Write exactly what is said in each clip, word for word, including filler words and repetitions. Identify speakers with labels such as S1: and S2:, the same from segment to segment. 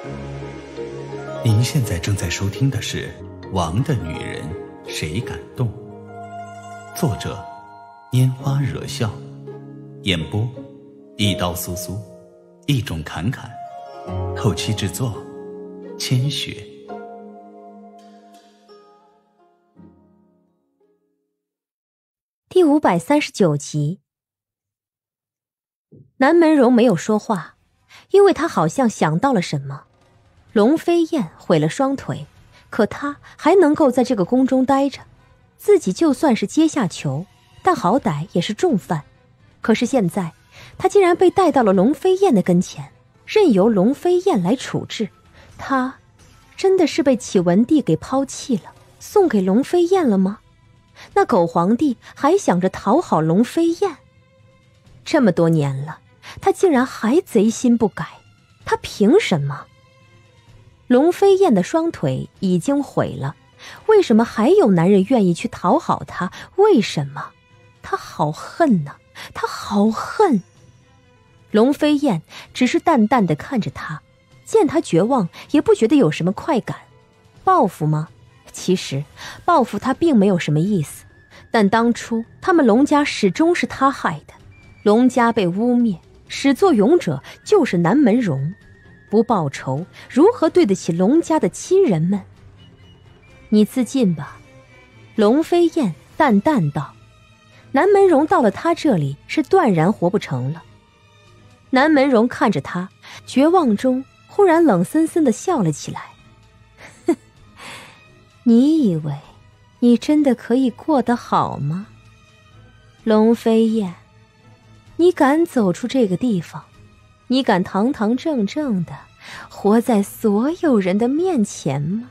S1: 您现在正在收听的是《王的女人谁敢动》，作者拈花惹笑，演播一刀苏苏，一种侃侃，后期制作千雪。
S2: 第五百三十九集。南门荣没有说话，因为他好像想到了什么。龙飞燕毁了双腿，可他还能够在这个宫中待着，自己就算是阶下囚，但好歹也是重犯。可是现在他竟然被带到了龙飞燕的跟前，任由龙飞燕来处置。他真的是被启文帝给抛弃了，送给龙飞燕了吗？那狗皇帝还想着讨好龙飞燕，这么多年了，他竟然还贼心不改，他凭什么？龙飞燕的双腿已经毁了，为什么还有男人愿意去讨好他？为什么？他好恨呐，他好恨。龙飞燕只是淡淡地看着他，见他绝望，也不觉得有什么快感。报复吗？其实报复他并没有什么意思，但当初他们龙家始终是他害的，龙家被污蔑，始作俑者就是南门荣，不报仇如何对得起龙家的亲人们？你自尽吧。龙飞燕淡淡道。南门荣到了他这里是断然活不成了。南门荣看着他，绝望中忽然冷森森地笑了起来。你以为你真的可以过得好吗？龙飞燕，你敢走出这个地方？你敢堂堂正正的活在所有人的面前吗？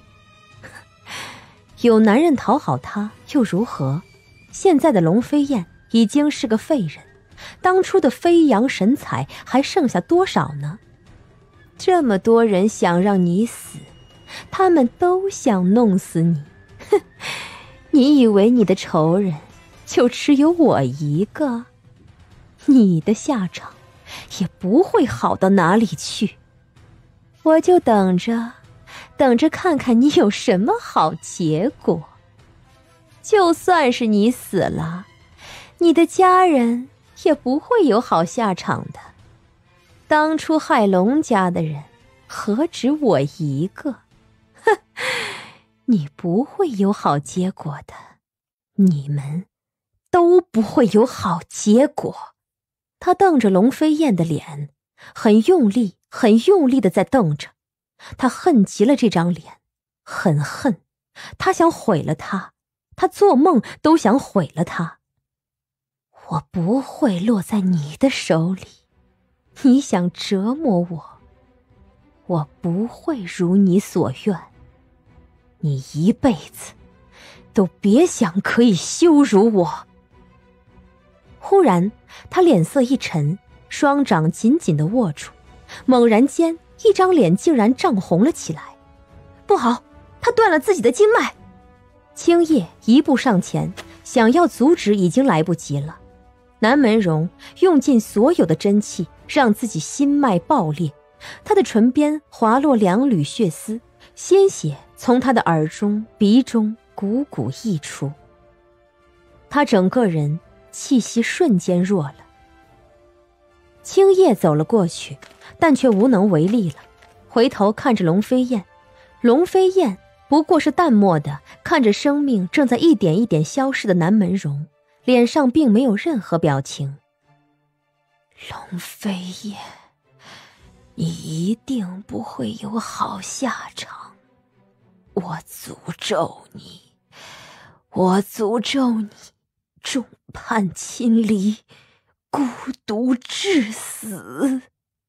S2: 有男人讨好他又如何？现在的龙飞燕已经是个废人，当初的飞扬神采还剩下多少呢？这么多人想让你死，他们都想弄死你。哼，你以为你的仇人就只有我一个？你的下场也不会好到哪里去。我就等着等着看看你有什么好结果。就算是你死了，你的家人也不会有好下场的。当初害龙家的人何止我一个？哼，你不会有好结果的，你们都不会有好结果。他瞪着龙飞燕的脸，很用力很用力地在瞪着。他恨极了这张脸，很恨，他想毁了他，他做梦都想毁了他。我不会落在你的手里，你想折磨我，我不会如你所愿。你一辈子都别想可以羞辱我。忽然他脸色一沉，双掌紧紧地握住，猛然间一张脸竟然涨红了起来。不好，他断了自己的经脉。青叶一步上前，想要阻止，已经来不及了。南门荣用尽所有的真气，让自己心脉爆裂，他的唇边滑落两缕血丝，鲜血从他的耳中鼻中汩汩溢出，他整个人气息瞬间弱了。青叶走了过去，但却无能为力了，回头看着龙飞燕。龙飞燕不过是淡漠地看着生命正在一点一点消失的南门荣，脸上并没有任何表情。龙飞燕，你一定不会有好下场，我诅咒你，我诅咒你众叛亲离，孤独致死。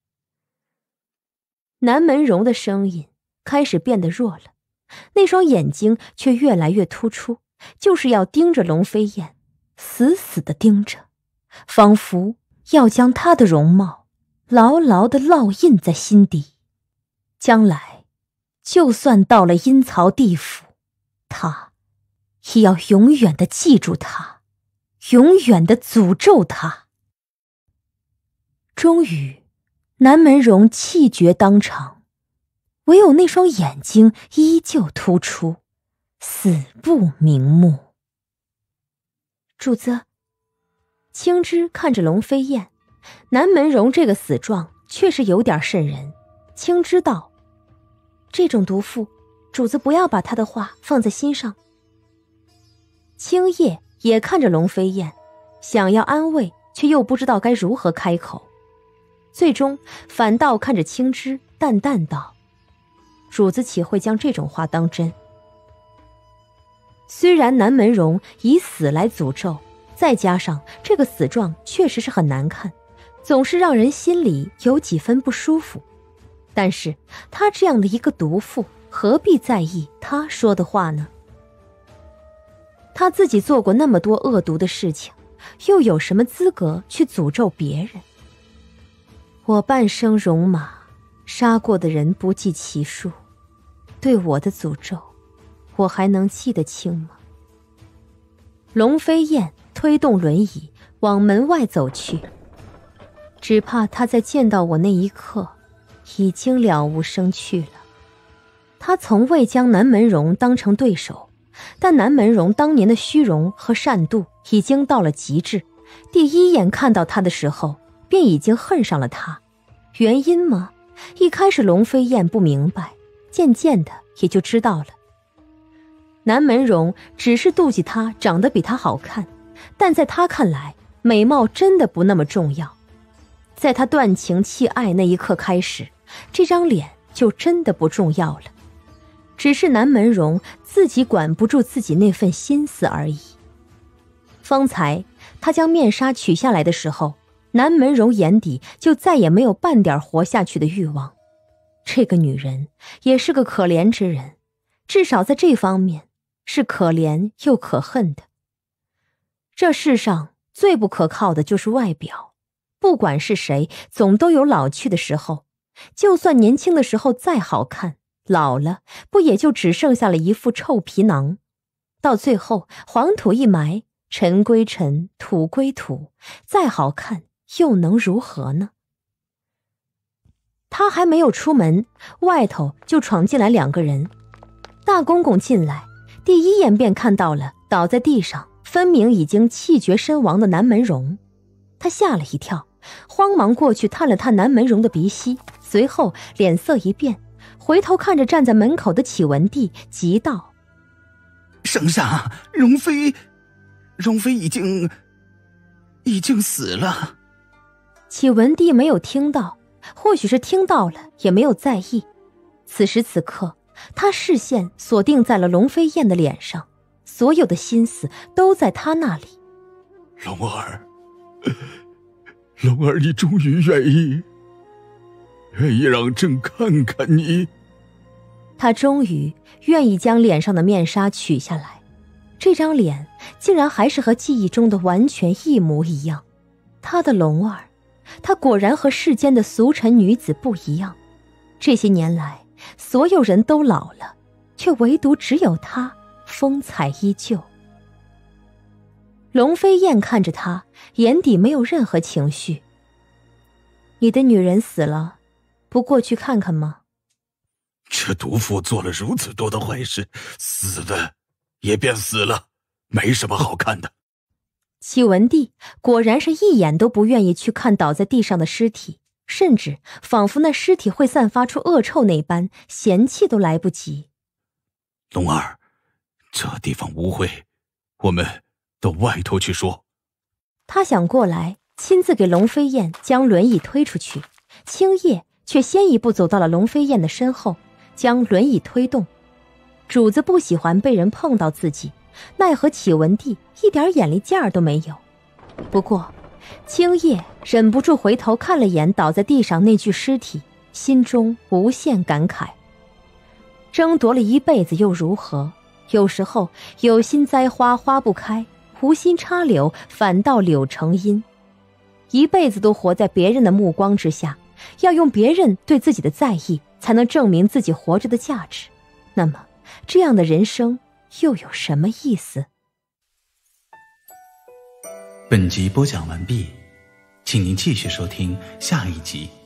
S2: 南门荣的声音开始变得弱了，那双眼睛却越来越突出，就是要盯着龙飞燕，死死地盯着，仿佛要将她的容貌牢牢地烙印在心底。将来就算到了阴曹地府，他也要永远地记住他，永远地诅咒他。终于，南门荣气绝当场， 唯有那双眼睛依旧突出，死不瞑目。主子，青枝看着龙飞燕，南门荣这个死状确实有点瘆人。青枝道：这种毒妇，主子不要把她的话放在心上。青叶也看着龙飞燕，想要安慰，却又不知道该如何开口，最终反倒看着青枝淡淡道：主子岂会将这种话当真？虽然南门荣以死来诅咒，再加上这个死状确实是很难看，总是让人心里有几分不舒服，但是他这样的一个毒妇，何必在意他说的话呢？他自己做过那么多恶毒的事情，又有什么资格去诅咒别人？我半生戎马，杀过的人不计其数，对我的诅咒，我还能记得清吗？龙飞燕推动轮椅往门外走去，只怕他在见到我那一刻，已经了无生趣了。他从未将南门荣当成对手，但南门荣当年的虚荣和善妒已经到了极致，第一眼看到他的时候，便已经恨上了他。原因吗？一开始龙飞燕不明白，渐渐的也就知道了。南门荣只是妒忌他长得比他好看，但在他看来，美貌真的不那么重要。在他断情弃爱那一刻开始，这张脸就真的不重要了。只是南门荣自己管不住自己那份心思而已。方才他将面纱取下来的时候，南门荣眼底就再也没有半点活下去的欲望。这个女人也是个可怜之人，至少在这方面是可怜又可恨的。这世上最不可靠的就是外表，不管是谁，总都有老去的时候。就算年轻的时候再好看，老了不也就只剩下了一副臭皮囊。到最后黄土一埋，尘归尘，土归土，再好看又能如何呢？他还没有出门，外头就闯进来两个人。大公公进来，第一眼便看到了倒在地上分明已经气绝身亡的南门荣。他吓了一跳，慌忙过去探了探南门荣的鼻息，随后脸色一变，回头看着站在门口的启文帝，急道：
S1: 圣上，容妃容妃已经已经死了。
S2: 启文帝没有听到，或许是听到了也没有在意。此时此刻，他视线锁定在了龙飞燕的脸上，所有的心思都在他那里。
S3: 龙儿，龙儿，你终于愿意愿意让朕看看你。
S2: 他终于愿意将脸上的面纱取下来，这张脸竟然还是和记忆中的完全一模一样。他的龙儿，她果然和世间的俗尘女子不一样。这些年来，所有人都老了，却唯独只有她风采依旧。龙飞燕看着他，眼底没有任何情绪。你的女人死了，不过去看看吗？
S3: 这毒妇做了如此多的坏事，死的也便死了，没什么好看的。
S2: 启文帝果然是一眼都不愿意去看倒在地上的尸体，甚至仿佛那尸体会散发出恶臭那般，嫌弃都来不及。
S3: 龙儿，这地方污秽，我们到外头去说。
S2: 他想过来亲自给龙飞燕将轮椅推出去，青叶却先一步走到了龙飞燕的身后，将轮椅推动。主子不喜欢被人碰到自己，奈何启文帝一点眼力劲儿都没有。不过青叶忍不住回头看了眼倒在地上那具尸体，心中无限感慨。争夺了一辈子又如何？有时候有心栽花花不开，无心插柳反倒柳成荫。一辈子都活在别人的目光之下，要用别人对自己的在意才能证明自己活着的价值，那么这样的人生又有什么意思？
S1: 本集播讲完毕，请您继续收听下一集。